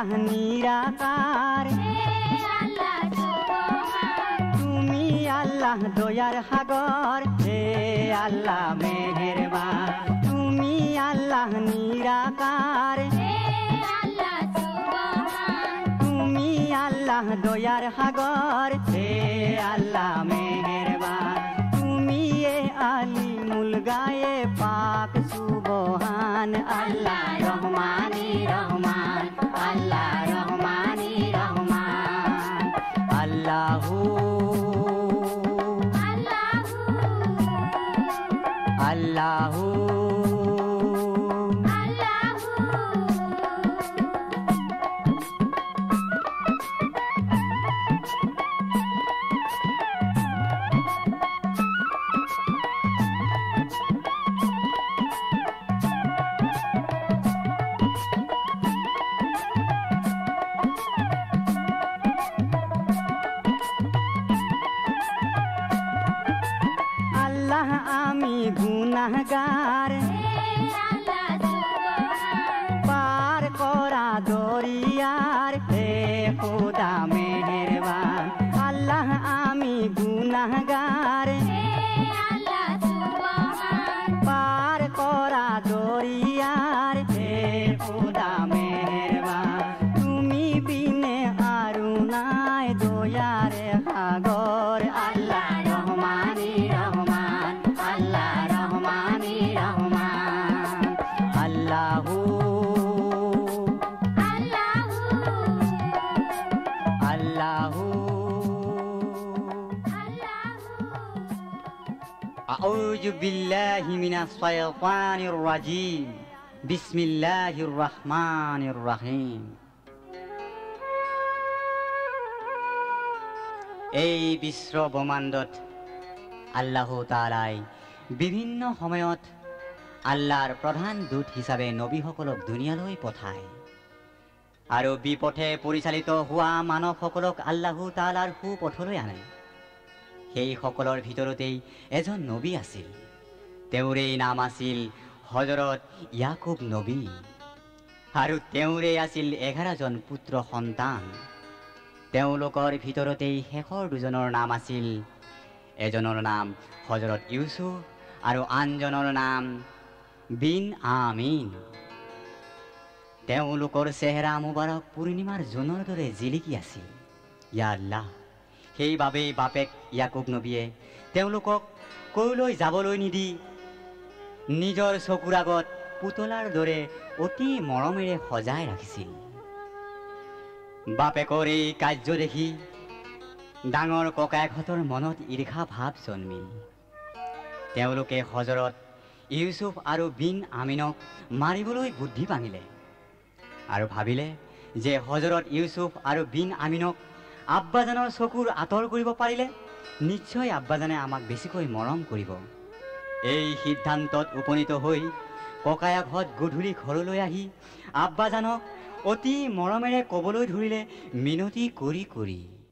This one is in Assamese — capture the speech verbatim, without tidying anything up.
আল্লাহ নিরাকার, তুমি আল্লাহ দয়ার সাগর, হে আল্লাহ মেহেরবান। তুমি আল্লাহ নিরাকার, তুমি আল্লাহ দয়ার সাগর, হে আল্লাহ মেহেরবান। তুমি এ আলিমুল গায়ে পাক সুবহান, আল্লাহ রহমানি রহমান, আল্লাহ রহমানি রহমান। আল্লাহু আল্লাহু আমি গুনাহগার, পার করা দরিয়ার, হে খোদা মেহেরবান। আল্লাহ আমি গুনাহগার, পার করা দরিয়ার, হে খোদা মেহেরবান। তুমি বিনে আরু নাই দয়ারে সাগর, আল্লাহ রহমানি রহমান, আল্লাহ রহমানি রহমান। আল্লাহু আল্লাহু আউযু বিল্লাহি মিনাশ শাইতানির রাজিম। বিসমিল্লাহির রহমানির রহিম। এই বিশ্ব ব্ৰহ্মাণ্ডত আল্লাহ তাআলাই বিভিন্ন সময়ত আল্লাহৰ প্ৰধান দূত হিচাপে নবীসকলক দুনিয়ালৈ পঠায় আৰু বিপথে পৰিচালিত হোৱা মানৱসকলক আল্লাহ তাআলাৰ সুপথলৈ আনে। সেইসকলৰ ভিতৰতেই এজন নবী আছিল, তেওঁৰেই নাম আছিল হজৰত ইয়াকুব নবী, আৰু তেওঁৰেই আছিল এঘাৰজন পুত্ৰ সন্তান। তেওঁলোকৰ ভিতৰতেই শেষৰ দুজনৰ নাম আছিল, এজনৰ নাম হজৰত ইউসুফ আৰু আনজনৰ নাম বিন আমিন। তেওঁলোকৰ চেহেৰা মুবাৰক পূৰ্ণিমাৰ জোনৰ দৰে জিলিকি আছিল। ইয়া আল্লাহ, সেইবাবেই বাপেক ইয়াকুব নবীয়ে তেওঁলোকক কলৈ যাবলৈ নিদি নিজৰ চকুৰ আগত পুতলাৰ দৰে অতি মৰমেৰে সজাই ৰাখিছিল। বাপেকৰ এই কাৰ্য দেখি ডাঙৰ ককায়েকহঁতৰ মনত ঈৰ্ষা ভাৱ জন্মিল। তেওঁলোকে হজৰত ইউসুফ আৰু বিন আমিনক মাৰিবলৈ বুদ্ধি পাঙিলে আৰু ভাবিলে যে হজৰত ইউসুফ আৰু বিন আমিনক আব্বাজানৰ চকুৰ আঁতৰ কৰিব পাৰিলে নিশ্চয় আব্বাজানে আমাক বেছিকৈ মৰম কৰিব। এই সিদ্ধান্তত উপনীত হৈ ককায়েকহঁত গধূলি ঘৰলৈ আহি আব্বাজানক অতি মৰমেৰে ক'বলৈ ধৰিলে মিনতি কৰি কৰি